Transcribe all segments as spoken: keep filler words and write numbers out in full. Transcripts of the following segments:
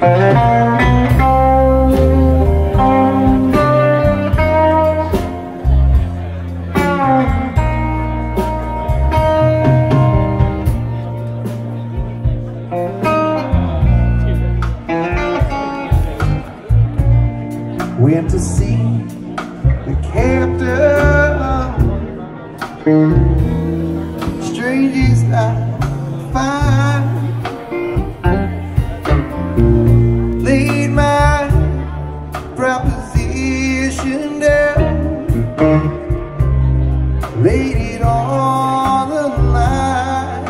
Went to see the captain, strangest I find. Laid my proposition down, laid it on the line.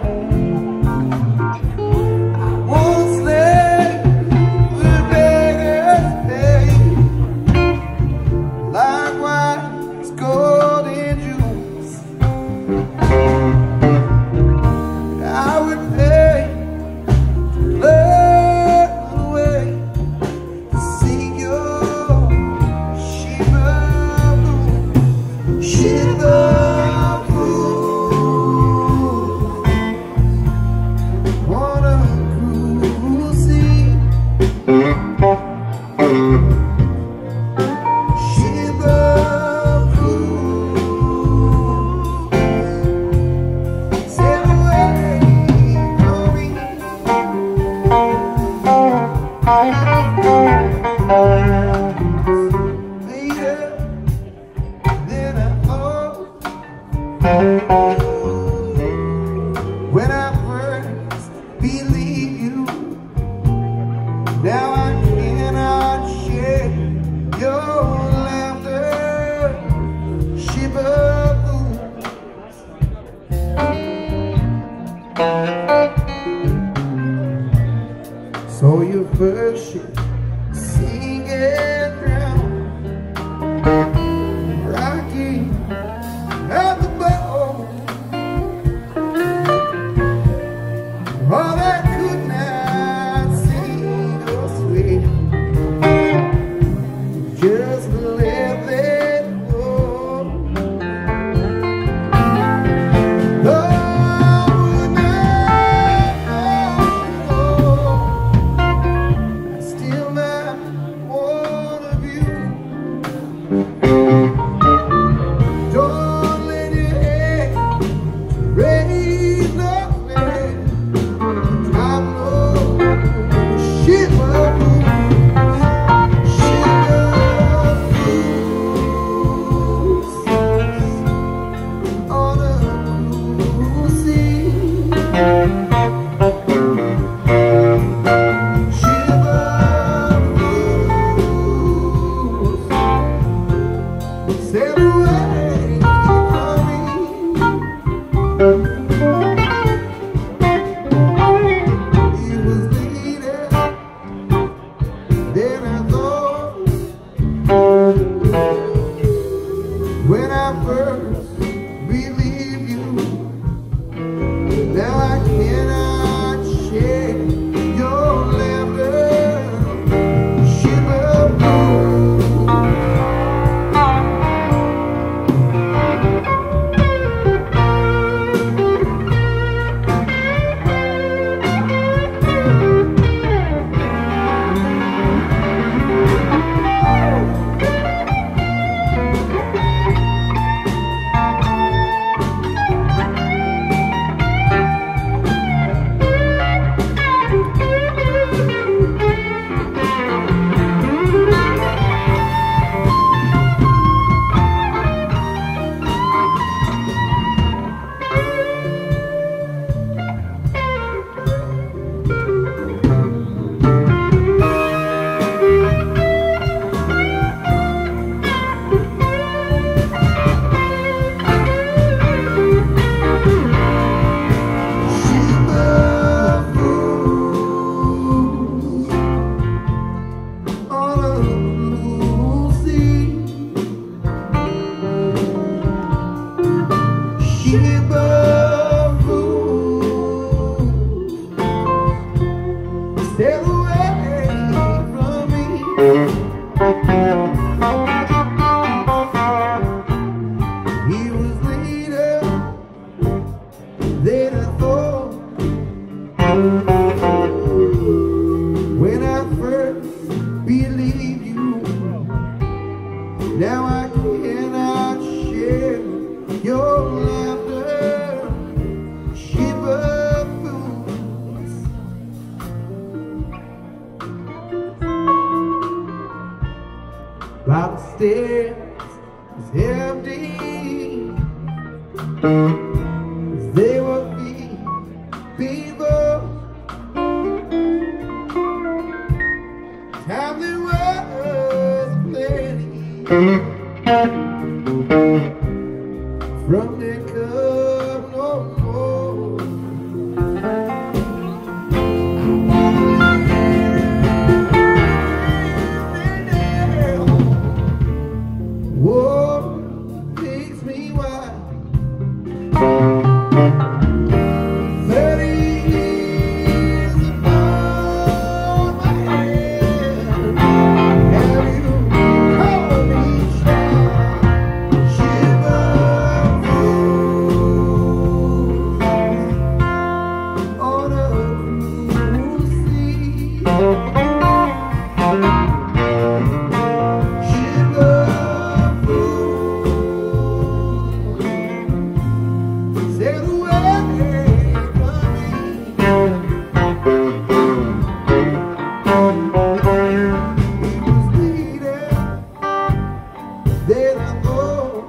I won't stay with beggars pay. Likewise, gold and jewels, I would pay to learn the way to see your shiver blue, shiver blue, on a cruise sea. When I first believed you, now I cannot share your laughter, shiver blues. So your first ship sing and drown, rocking at the boat. All that could not sing or sway, just let it go. Love would not know. I still might one of you. Don't let your head raise no flame. Drop low, shiver blues, shiver blues, on a blue sea. Shiver blues, sail away from me. It was later than I thought, when I first believed you. Now I cannot share your laughter, shiver blue. stairs was empty. They were few people. Time there was plenty. From their cup no more. War makes me wild. Thirty years upon my head. Have you called me child? Shiver fools on a cruel sea. Shiver fools sail away from me. It was later than I thought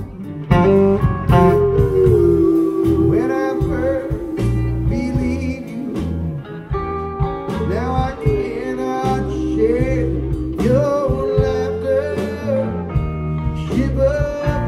when I first believed you. Now I cannot share your laughter. Shiver